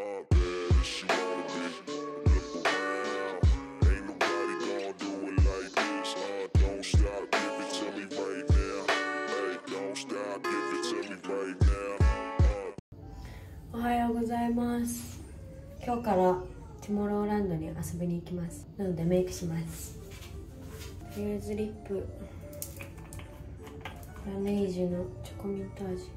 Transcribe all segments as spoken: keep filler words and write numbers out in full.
おはようございます。今日からトゥモローランドに遊びに行きます。なのでメイクします。とりあえずリップラネージュのチョコミント味。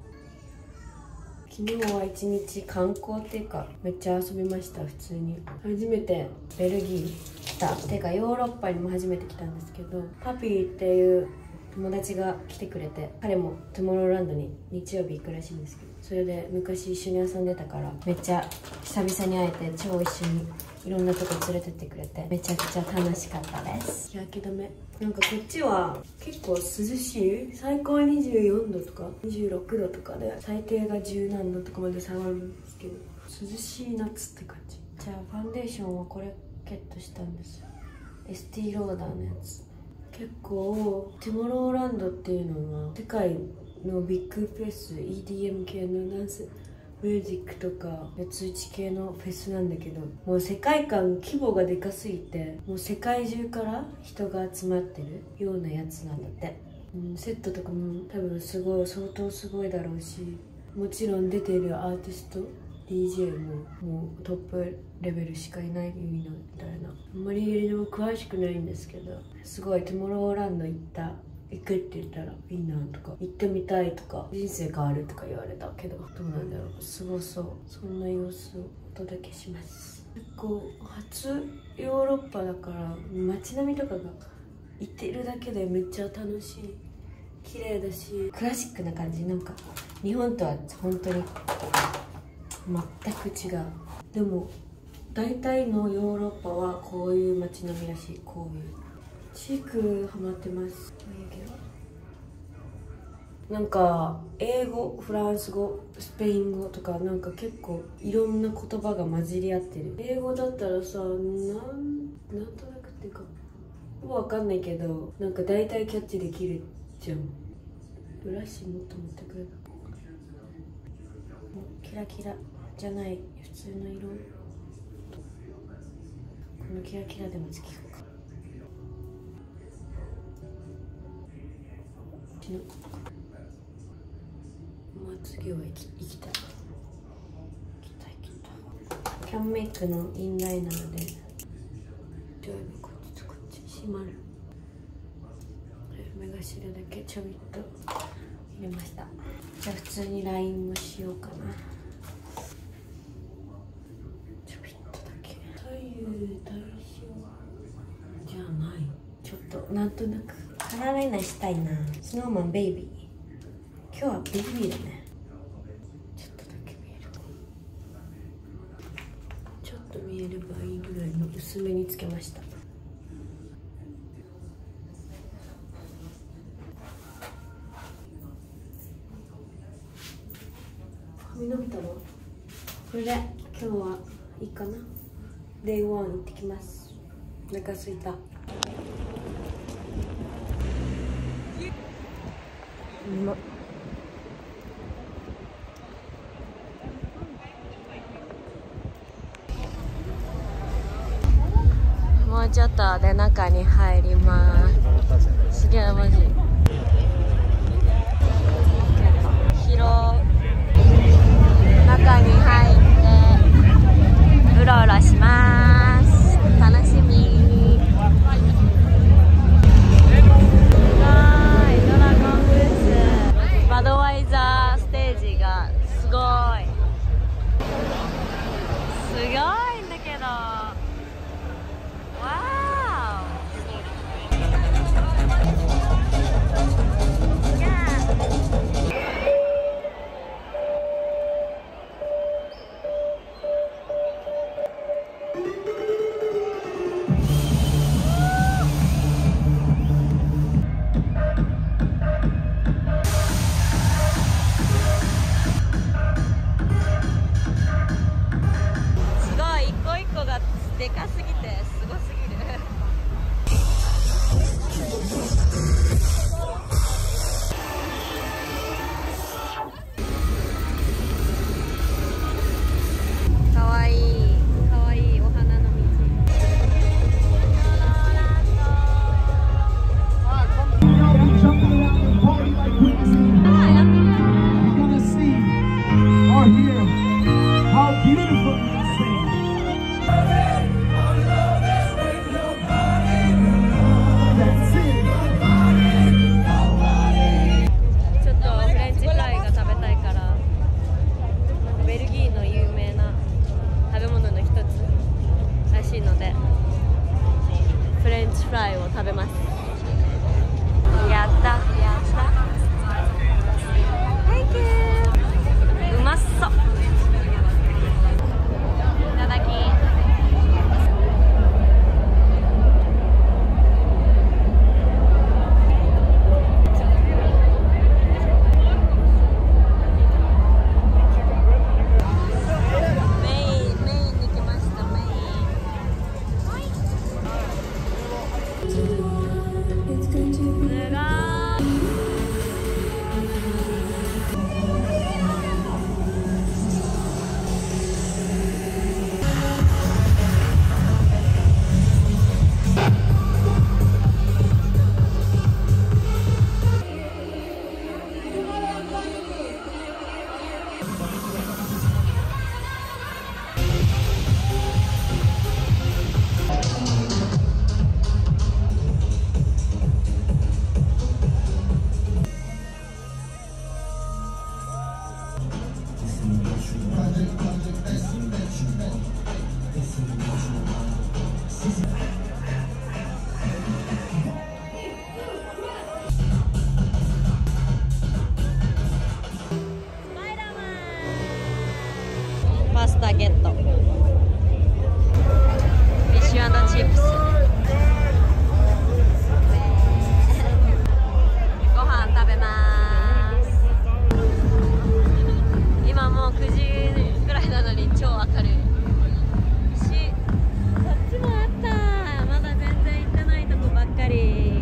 昨日は一日観光っていうかめっちゃ遊びました。普通に初めてベルギー来たてかヨーロッパにも初めて来たんですけど、パピーっていう友達が来てくれて、彼もトゥモローランドに日曜日行くらしいんですけど、それで昔一緒に遊んでたからめっちゃ久々に会えて、超一緒にいろんなとこ連れてってくれてめちゃくちゃ楽しかったです。日焼け止めなんかこっちは結構涼しい。最高にじゅうよんどとかにじゅうろくどとかで、最低がじゅうなんどとかまで下がるんですけど、涼しい夏って感じ。じゃあファンデーションはこれゲットしたんです。エスティローダーのやつ。結構トゥモローランドっていうのは世界のビッグフェス、 イーディーエム 系のダンスミュージックとか通知系のフェスなんだけど、もう世界観規模がでかすぎて、もう世界中から人が集まってるようなやつなんだって、うん、セットとかも多分すごい相当すごいだろうし、もちろん出てるアーティスト ディージェー ももうトップレベルしかいないみたいな。あんまりでも詳しくないんですけど、すごいトゥモローランド行った行くって言ったらいいなとか、行ってみたいとか、人生変わるとか言われたけど、どうなんだろう、すごそう。そんな様子をお届けします。結構初ヨーロッパだから街並みとかが行ってるだけでめっちゃ楽しい。綺麗だしクラシックな感じ。なんか日本とは本当に全く違う。でも大体のヨーロッパはこういう街並みらしい。こういうチークハマってます。なんか英語、フランス語、スペイン語とかなんか結構いろんな言葉が混じり合ってる。英語だったらさ、なんなんとなくっていうかもう分かんないけど、なんか大体キャッチできるじゃん。ブラシもっと持ってくれば。キラキラじゃない普通の色。このキラキラでもつけようか。まあ次は行き行きたい行きたい行きたい。キャンメイクのインライナーでこっちとこっち閉まる。目頭だけちょびっと入れました。じゃあ普通にラインもしようかな。ちょびっとだけ。左右対称じゃない。ちょっとなんとなくカラーライナーしたいな。スノーマンベイビー。今日はベイビーだね。ちょっとだけ見える。ちょっと見えればいいぐらいの薄めにつけました。髪伸びたの？これで今日はいいかな。デイワン行ってきます。お腹すいた。うまっ。もうちょっとで中に入ります。すげえマジ広。中に入ってうろうろします。楽しみ。すごいドラゴンブース、バドワイザーステージがすごいすごいんだけど、わーパスタゲット。フィッシュ&チップス。ご飯食べます。今もうくじぐらいなのに超明るいし、こっちもあった。まだ全然行ってないとこばっかり。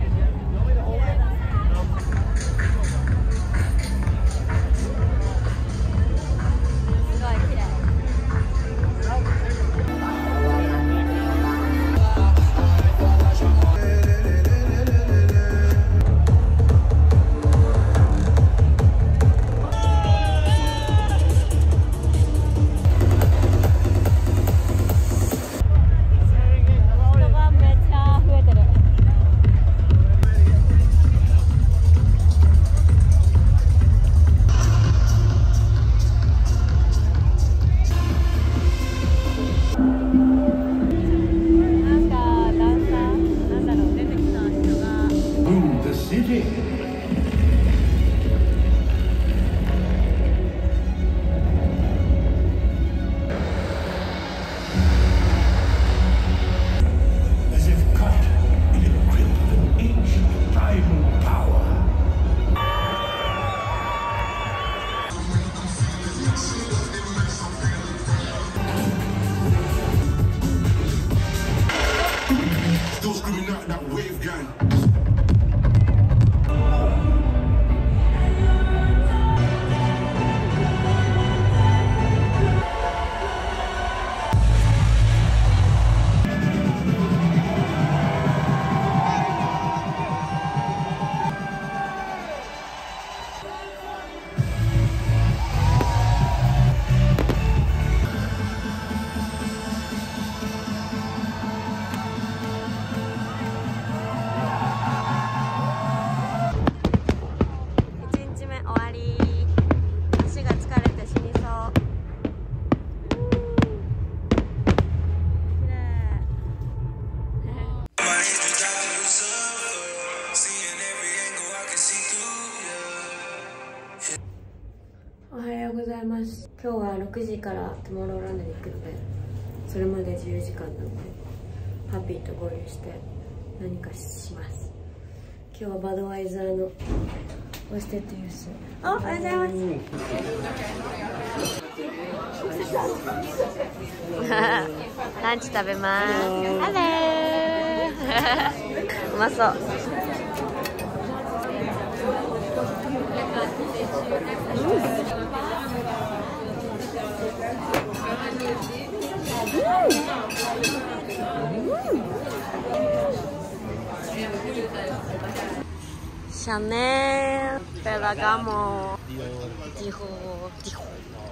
おはようございます。今日はろくじからトゥモローランドに行くので、それまで自由時間なのでハッピーと合流して何かします。今日はバドワイザーのオステッドユース。おはようございます。ランチ食べます。ハレーうまそう。シャネル、フェラガモ、ディホ、ディホ、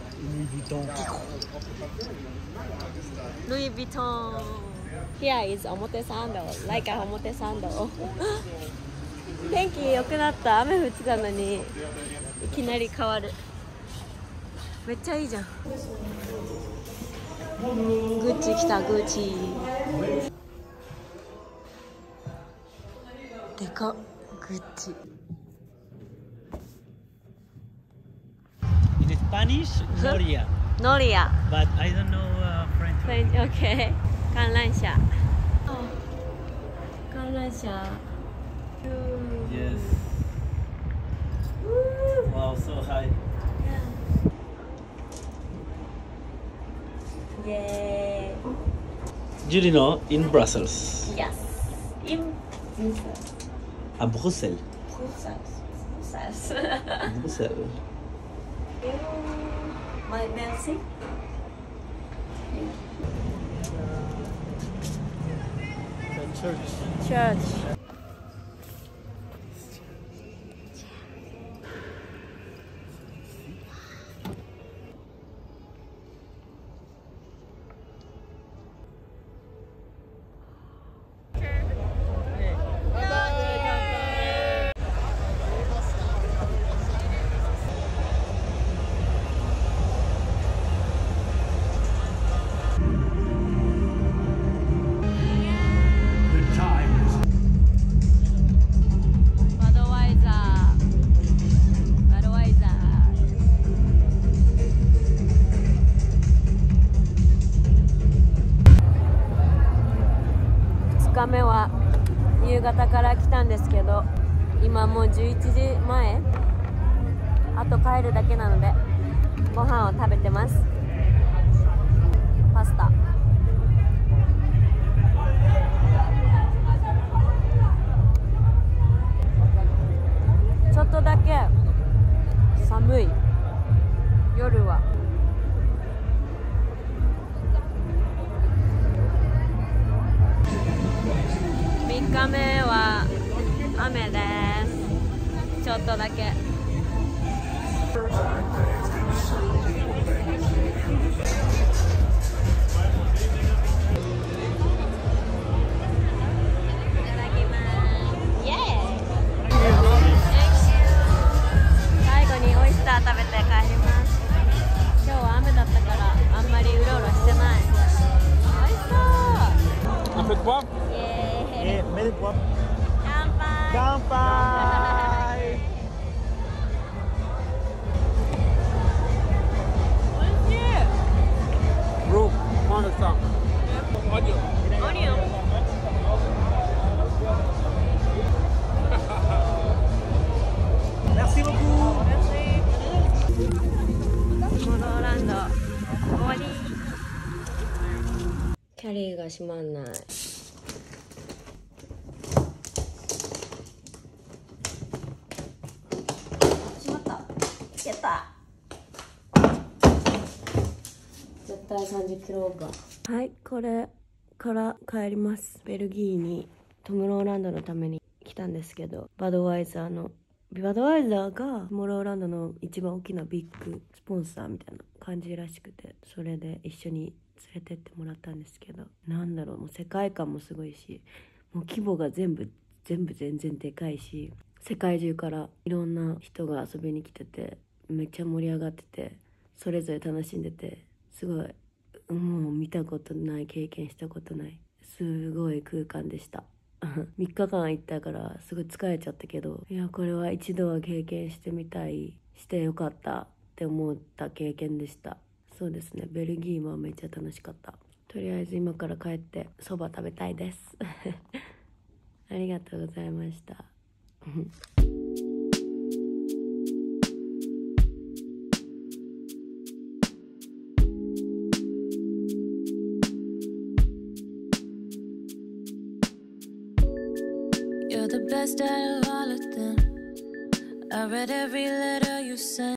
ルイ・ヴィトン。Here is 表参道、like a 表参道。天気良くなった。雨降ってたのにいきなり変わる。めっちゃいいじゃん。グッチ来た。グッチでかっ。グッチ。 In Spanish, Noria. Noria. But I don't know uh, French. French, okay. 観覧車。観覧車。 Yes. Wow, so high. Yay. Do you know in Brussels? Yes. In Brussels. À Bruxelles. Brussels. Brussels. Bruxelles. My merci. The church. Church. 方から来たんですけど、今もうじゅういちじまえ、あと帰るだけなのでご飯を食べてます。パスタ。ちょっとだけ寒い、夜は。みっかめは雨です。ちょっとだけ。食べて帰ります。今日は雨だったからあんまりうろうろしてない。美味しそう。 Un peu de poivre? イエーイ。 Et mets des poivres. 乾杯。 乾杯。 美味しい。 Bro, prends le sang. Oignon. オニオン。 Merci beaucoup. モローランド終わり。キャリーが閉まんない。閉まった。やった。絶対さんじゅっキロオーバー。はい、これから帰ります。ベルギーにトムローランドのために来たんですけど、バドワイザーのバドワイザーがトムローランドの一番大きなビッグスポンサーみたいな感じらしくて、それで一緒に連れてってもらったんですけど、なんだろう、もう世界観もすごいし、もう規模が全部全部全然でかいし、世界中からいろんな人が遊びに来てて、めっちゃ盛り上がってて、それぞれ楽しんでて、すごいもう見たことない、経験したことない、すごい空間でした。みっかかん行ったからすごい疲れちゃったけど、いやこれは一度は経験してみたい、してよかったって思った経験でした。そうですね、ベルギーはめっちゃ楽しかった。とりあえず今から帰ってそば食べたいですありがとうございましたYou're the best out of all of them. I read every letter you sent.